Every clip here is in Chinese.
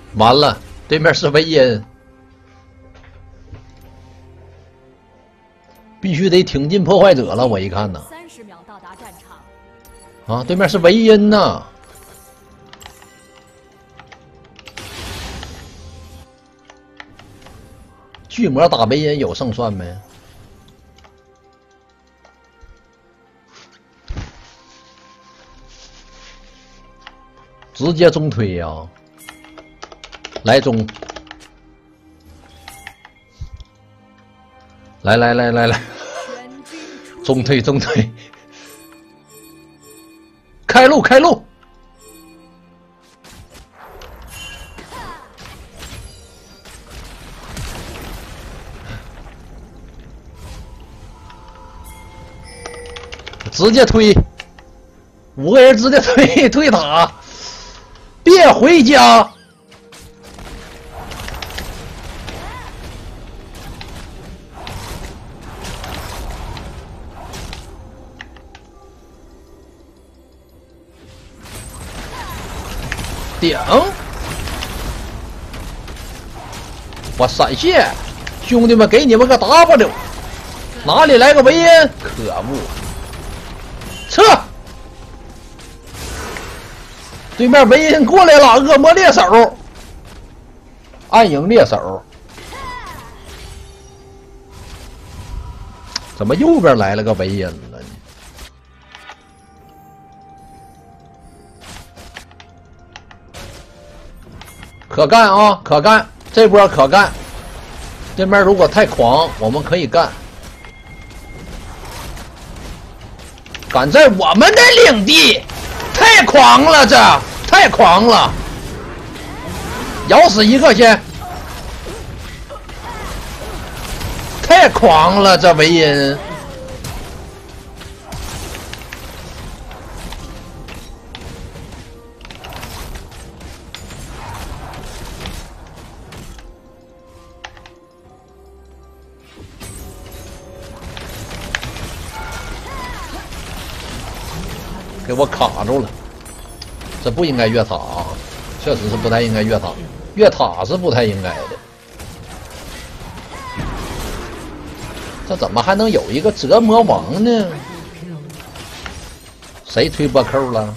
完了，对面是维因，必须得挺进破坏者了。我一看呢 ，30秒到达战场。 啊，对面是维因呐。巨魔打维因有胜算没？直接中推呀、来中，来，中推，开路，直接推，5个人直接推塔，别回家。顶！我闪现，兄弟们，给你们个 W， 哪里来个维因？可恶！撤！对面维因过来了，恶魔猎手，暗影猎手。怎么右边来了个维因了呢？可干啊，可干！这波可干。对面如果太狂，我们可以干。敢在我们的领地，太狂了，这太狂了！咬死一个先。太狂了，这维因。给我卡住了，这不应该越塔啊！确实是不太应该越塔，越塔是不太应该的。这怎么还能有一个折磨王呢？谁推波扣了？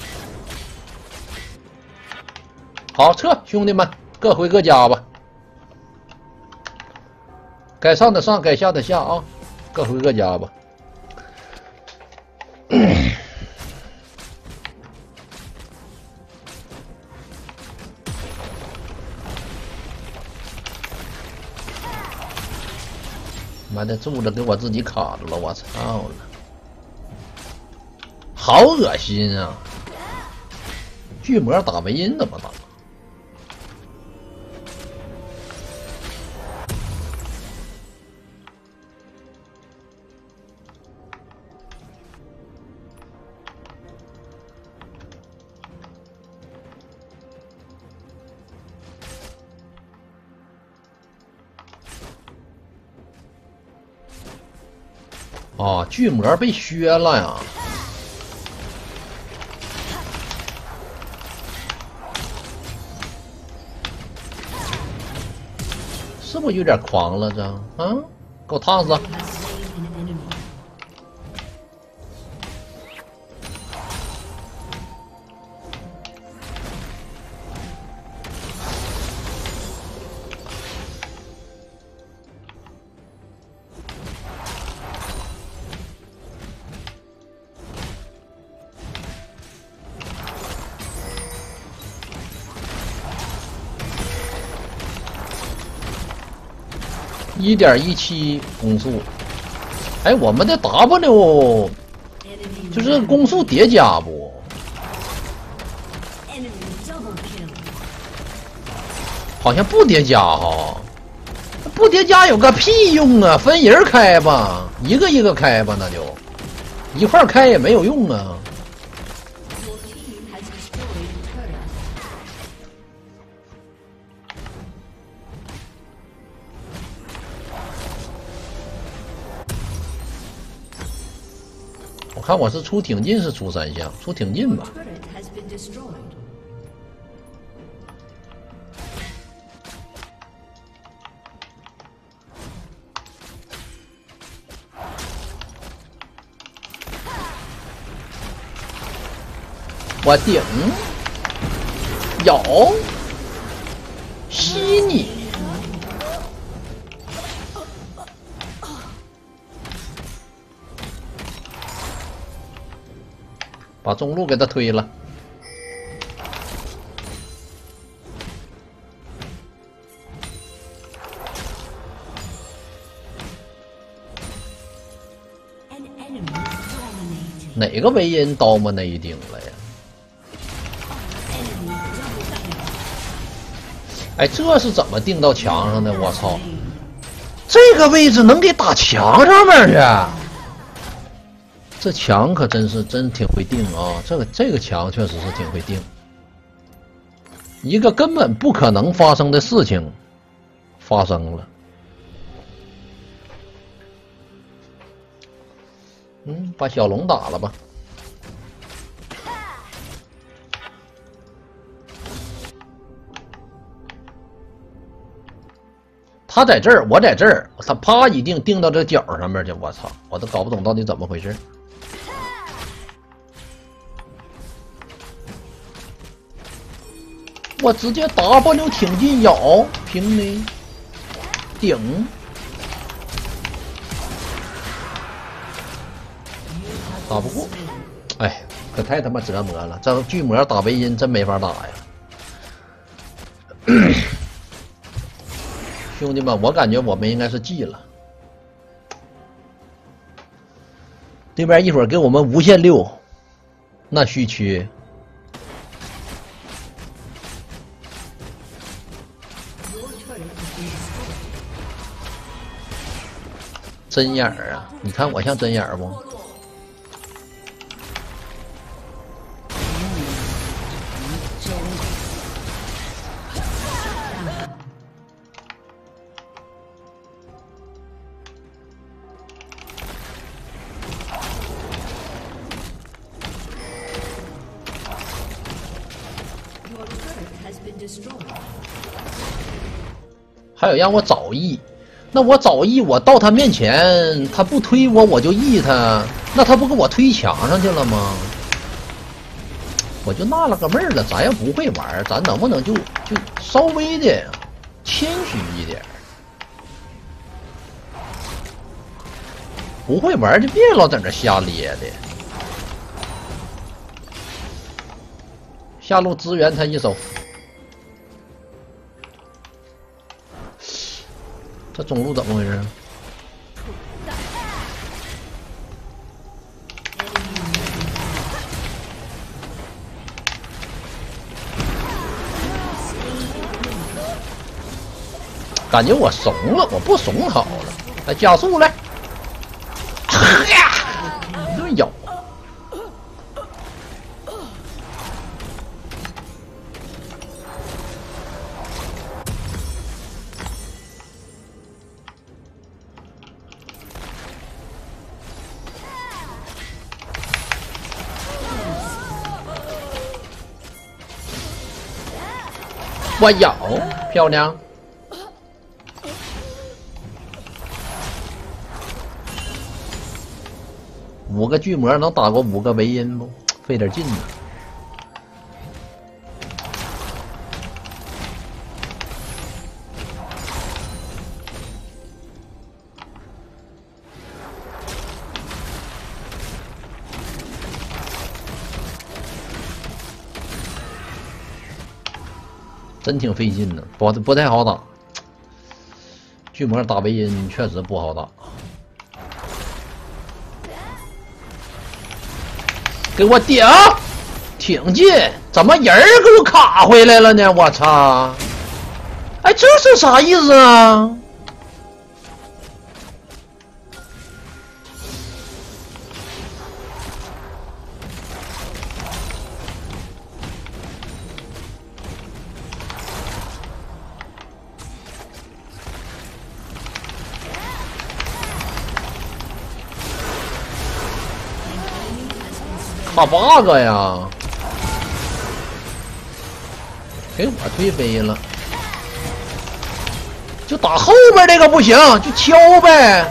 好，撤，兄弟们，各回各家吧。该上的上，该下的下啊，各回各家吧。妈的，柱子给我自己卡住了，我操了！好恶心啊！巨魔打维因怎么打？啊，巨魔被削了呀！是不是有点狂了？这，给我烫死！1.17攻速，哎，我们的 W 就是攻速叠加不？好像不叠加哈，不叠加有个屁用啊！分人开吧，一个一个开吧，那就一块开也没有用啊。我看我是出挺进是出3项，出挺进吧。 我顶，咬，吸你。把中路给他推了。哪个维因刀吗？那一顶了呀？哎，这是怎么定到墙上的？我操！这个位置能给打墙上面去？这墙可真挺会定啊！这个墙确实是挺会定。一个根本不可能发生的事情发生了。把小龙打了吧。他在这儿，我在这儿，他啪一定到这角上面去。我操，我都搞不懂到底怎么回事。我直接 W 挺进咬平的顶。打不过，哎，可太他妈折磨了！这巨魔打维因真没法打呀，兄弟们，我感觉我们应该是记了。对面一会儿给我们无限6，那虚区。针眼儿啊！你看我像针眼儿不？还有让我早 E， 那我早 E， 我到他面前，他不推我，我就 E 他，那他不给我推墙上去了吗？我就纳了个闷儿了，咱要不会玩，咱能不能就稍微的谦虚一点？不会玩就别老在那瞎咧的。下路支援他一手。这中路怎么回事？感觉我怂了，我不怂好了。来加速来，一顿咬。我咬，漂亮。5个巨魔能打过5个维因不？费点劲呢。真挺费劲的，不太好打。巨魔打维因确实不好打。给我顶，挺进，怎么人儿给我卡回来了呢？我操！哎，这是啥意思啊？卡 bug 呀！给我推飞了，就打后边这个不行，就敲呗。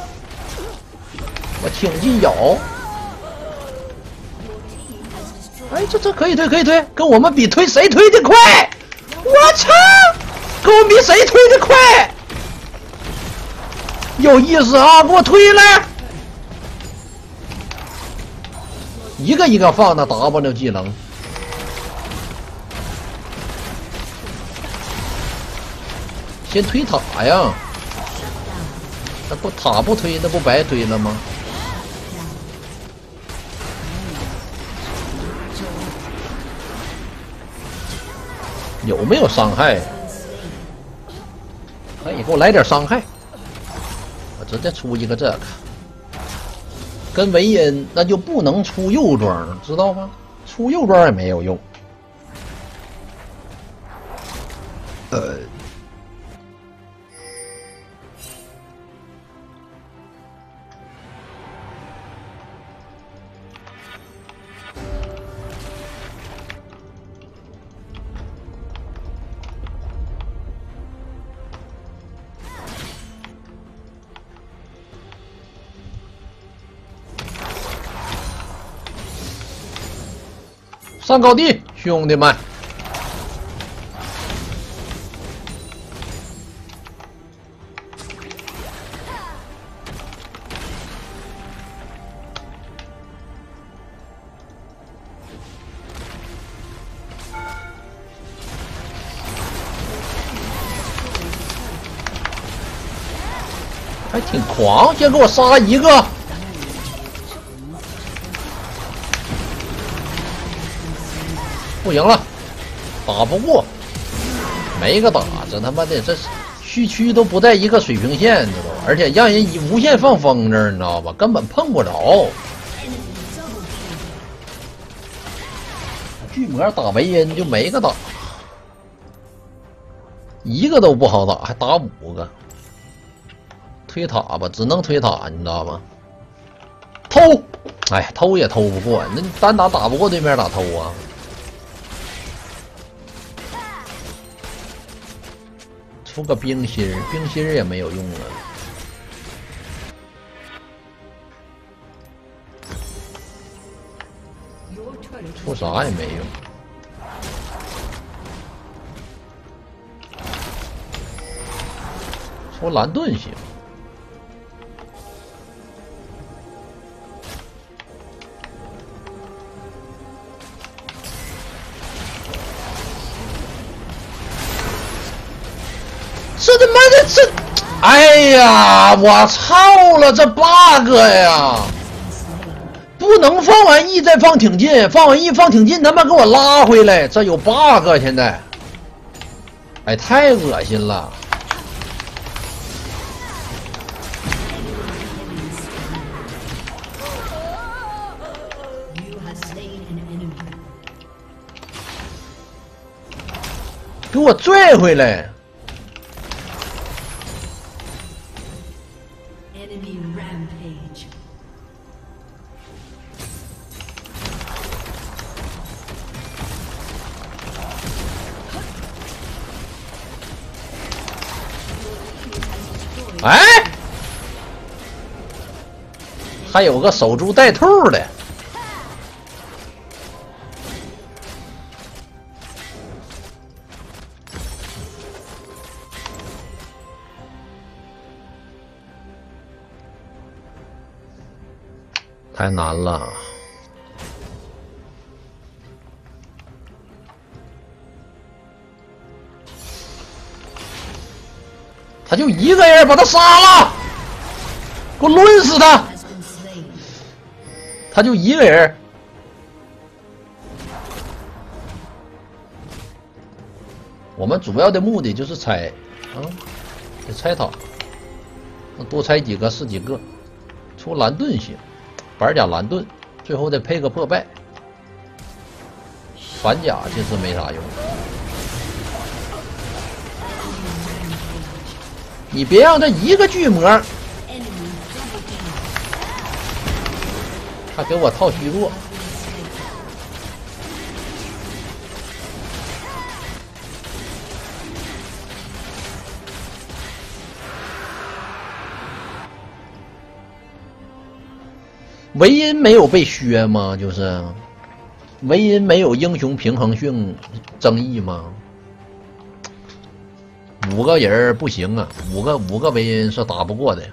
我挺进咬，哎， 哎，这可以推，可以推，跟我们比推谁推的快？我操！跟我们比谁推的快？有意思啊！给我推来！一个一个放那 W 技能。先推塔呀！那不塔不推，那不白推了吗？有没有伤害？可以给我来点伤害。我直接出一个这个。跟维恩那就不能出右装，知道吗？出右装也没有用。上高地，兄弟们！还挺狂，先给我杀一个！不行了，打不过，没个打，这他妈的这区区都不在一个水平线，知道吧？而且让人无限放风筝，你知道吧？根本碰不着。巨魔打维恩就没个打，一个都不好打，还打5个。推塔吧，只能推塔，你知道吗？偷，哎，偷也偷不过，那单打打不过对面打偷啊。出个冰心，冰心也没有用了。出啥也没用。出蓝盾行。这他妈的这，哎呀，我操了，这 bug 呀！不能放完 E 再放挺进，放完 E 放挺进，他妈给我拉回来，这有 bug 现在，哎，太恶心了。给我拽回来！哎，还有个守株待兔的。太难了，他就一个人把他杀了，给我抡死他！他就一个人，我们主要的目的就是拆，得拆塔，多拆几个是几个，出蓝盾行。板甲蓝盾，最后再配个破败，反甲其实没啥用。你别让这一个巨魔，他给我套虚弱。维恩没有被削吗？就是维因没有英雄平衡性争议吗？5个人不行啊，五个维因是打不过的呀。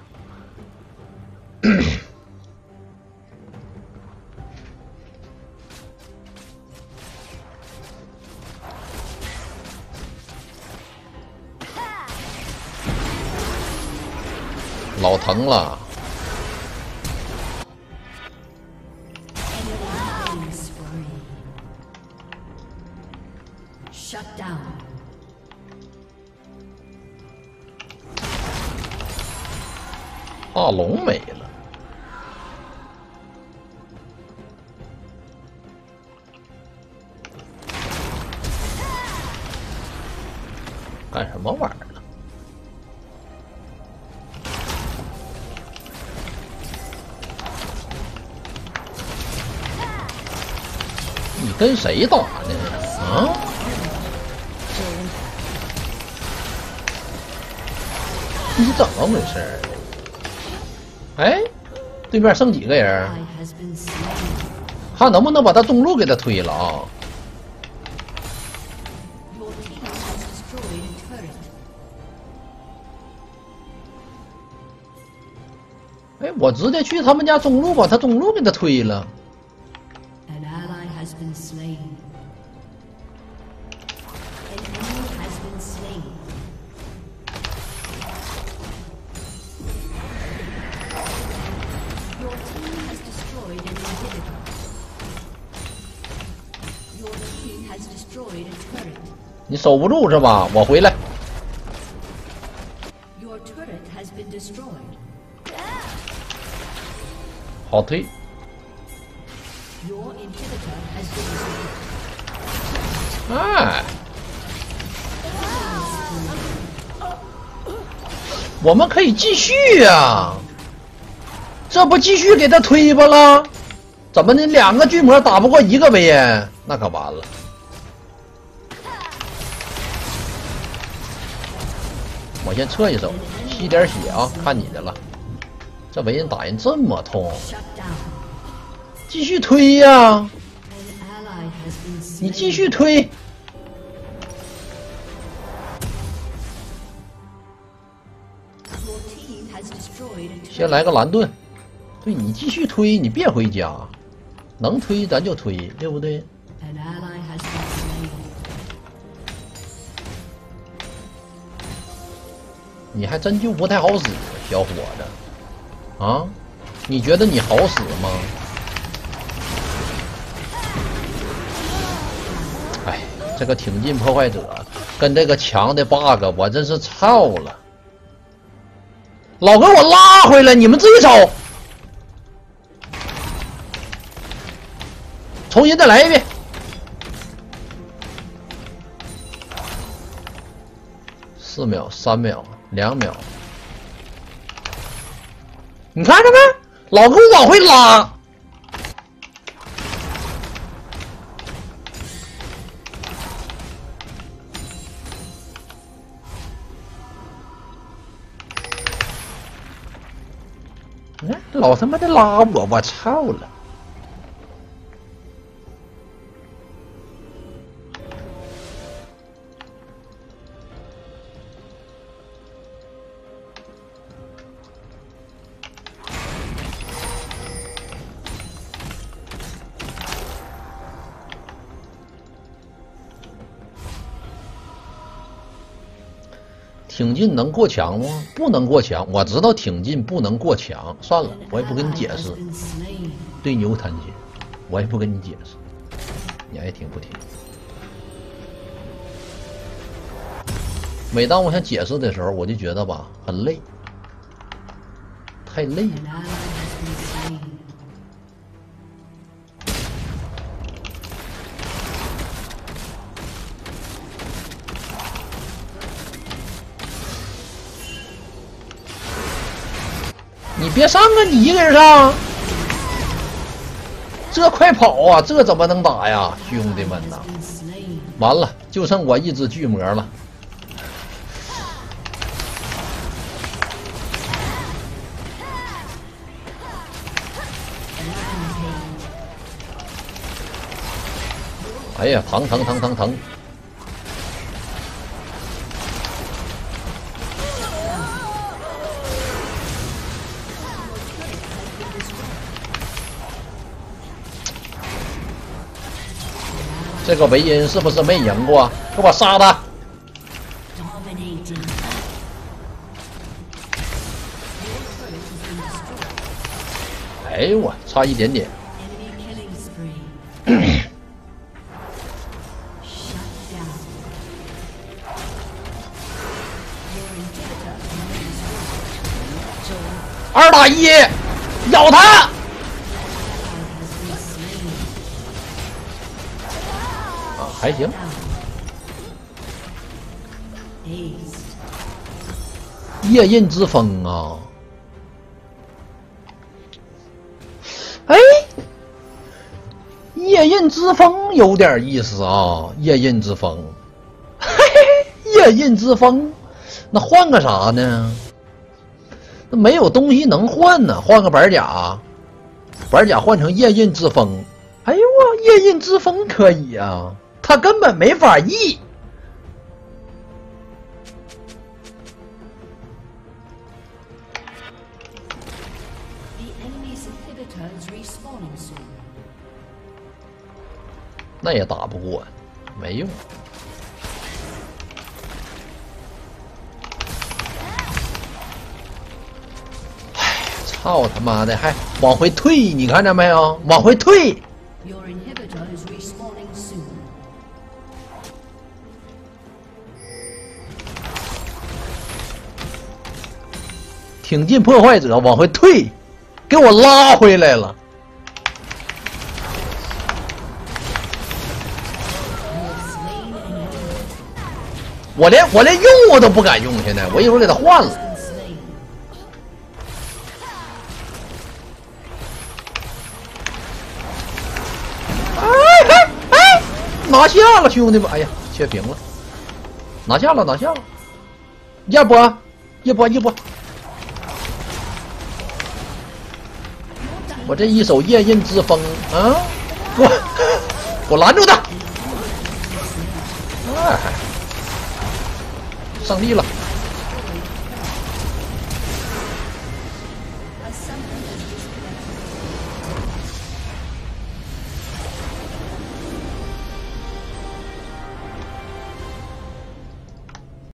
老疼了。 Shut down. 大龙没了，干什么玩意儿呢？你跟谁打呢？啊？ 你怎么回事儿？哎，对面剩几个人？看能不能把他中路给他推了啊！哎，我直接去他们家中路，把他中路给他推了。你守不住是吧？我回来。好推。哎，我们可以继续呀，这不继续给他推吧了？怎么的？2个巨魔打不过1个维恩，那可完了。 我先撤一手，吸点血啊！看你的了，这维恩打人这么痛，继续推呀！你继续推，先来个蓝盾，对你继续推，你别回家，能推咱就推，对不对？ 你还真就不太好使，小伙子，啊？你觉得你好使吗？哎，这个挺进破坏者跟这个强的 bug， 我真是操了！老给我拉回来，你们自己走，重新再来一遍。 4秒、3秒、2秒，你看着没？老给我往回拉。哎，老他妈的拉我，我操了！挺进能过墙吗？不能过墙。我知道挺进不能过墙，算了，我也不跟你解释。对牛弹琴，我也不跟你解释，你爱听不听。每当我想解释的时候，我就觉得吧，很累，太累了。你别上啊！你一个人上，这快跑啊！这怎么能打呀，兄弟们呐！完了，就剩我一只巨魔了。 哎呀，疼！这个维恩是不是没赢过？给我杀他！哎呦我差一点点。2打1，咬他！啊，还行。夜刃之风啊！哎，夜刃之风有点意思啊！夜刃之风，嘿嘿，夜刃之风，那换个啥呢？那没有东西能换呢，换个板甲，板甲换成夜刃之风。哎呦我，夜刃之风可以啊，他根本没法移。那也打不过，没用。操他妈的，还往回退，你看着没有？往回退。挺进破坏者，往回退，给我拉回来了。我连用我都不敢用，现在我一会儿给他换了。哎，拿下了，兄弟们！哎呀，切屏了，拿下了，一波！我这一手夜刃之风啊，我拦住他！哎。胜利了。